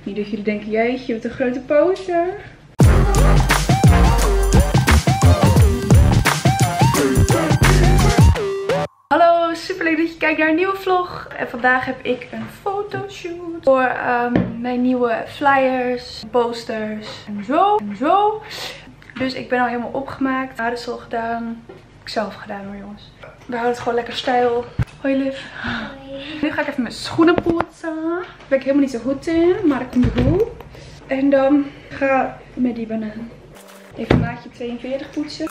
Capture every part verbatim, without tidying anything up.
Niet dat jullie denken, jeetje, wat een grote poster. Hallo, super leuk dat je kijkt naar een nieuwe vlog. En vandaag heb ik een fotoshoot voor um, mijn nieuwe flyers, posters en zo en zo. Dus ik ben al helemaal opgemaakt. Haar is al gedaan. Heb ik zelf gedaan hoor jongens. We houden het gewoon lekker stijl. Hoi Liv. Hoi. Nu ga ik even mijn schoenen poetsen. Daar ben ik helemaal niet zo goed in, maar ik kom er goed. En dan ga ik met die banaan even maatje tweeënveertig poetsen.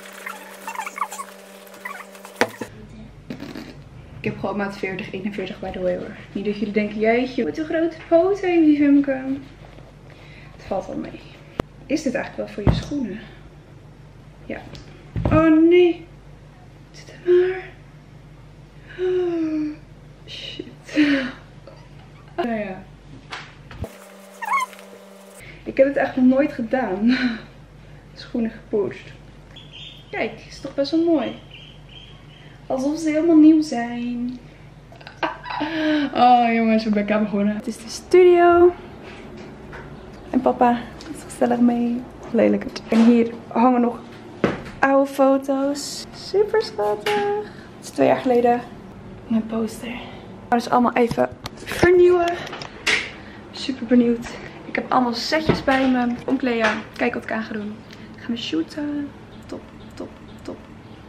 Ik heb gewoon maat veertig, eenenveertig bij de way hoor. Niet dat jullie denken, jeetje, wat een grote poot heeft die Vimke. Het valt wel mee. Is dit eigenlijk wel voor je schoenen? Ja. Oh nee. Is het maar? Oh, shit. Nou ja. Ik heb het eigenlijk nog nooit gedaan. Schoenen gepoetst. Kijk, is toch best wel mooi. Alsof ze helemaal nieuw zijn. Oh jongens, we zijn begonnen. Het is de studio. En papa is gezellig mee. Lelijk het. En hier hangen nog oude foto's. Super schattig. Het is twee jaar geleden. Mijn poster. Dus allemaal even vernieuwen. Super benieuwd. Ik heb allemaal setjes bij me. Omkleden. Kijk wat ik aan ga doen. Dan gaan we shooten. Top, top, top.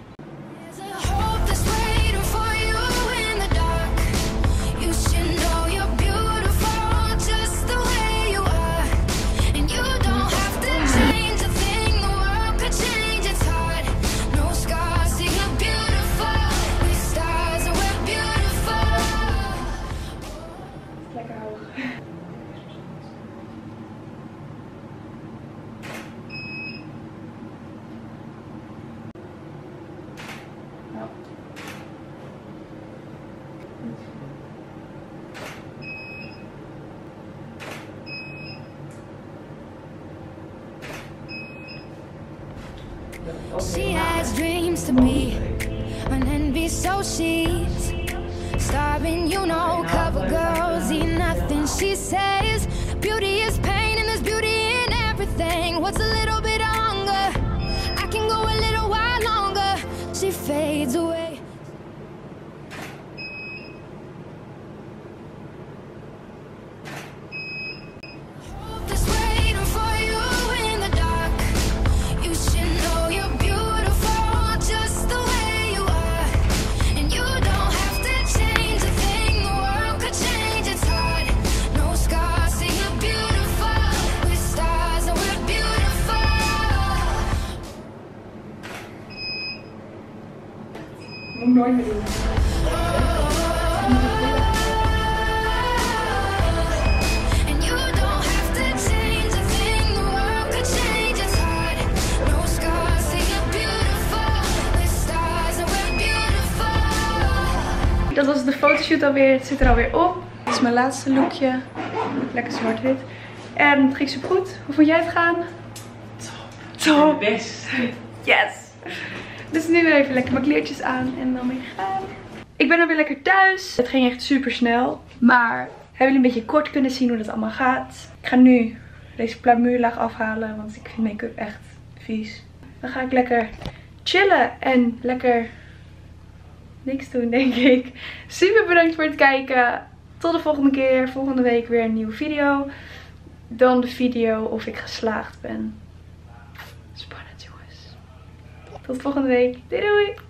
She has dreams to be an envy, so she's starving, you know. Cover girls eat nothing, she says. Beauty is pain and there's beauty in everything. What's a little bit of hunger? I can go a little while longer. She fades away. Moet ik nooit meer doen. Dat was de fotoshoot alweer. Het zit er alweer op. Dit is mijn laatste lookje. Lekker zwart-wit. En het ging super goed. Hoe vond jij het gaan? Top. Top. Best. Yes. Dus nu even lekker mijn kleertjes aan en dan weer gaan. Ik ben alweer lekker thuis. Het ging echt super snel. Maar hebben jullie een beetje kort kunnen zien hoe dat allemaal gaat. Ik ga nu deze plamuurlaag afhalen. Want ik vind make-up echt vies. Dan ga ik lekker chillen en lekker niks doen, denk ik. Super bedankt voor het kijken. Tot de volgende keer. Volgende week weer een nieuwe video. Dan de video of ik geslaagd ben. Spannend jongens. Tot volgende week. Doei doei!